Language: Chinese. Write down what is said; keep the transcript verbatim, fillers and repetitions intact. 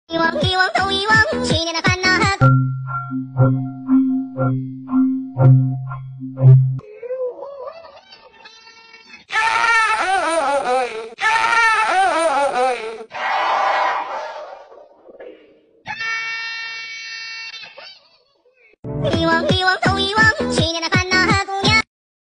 一忘一忘都遗忘去年的烦恼和。一忘。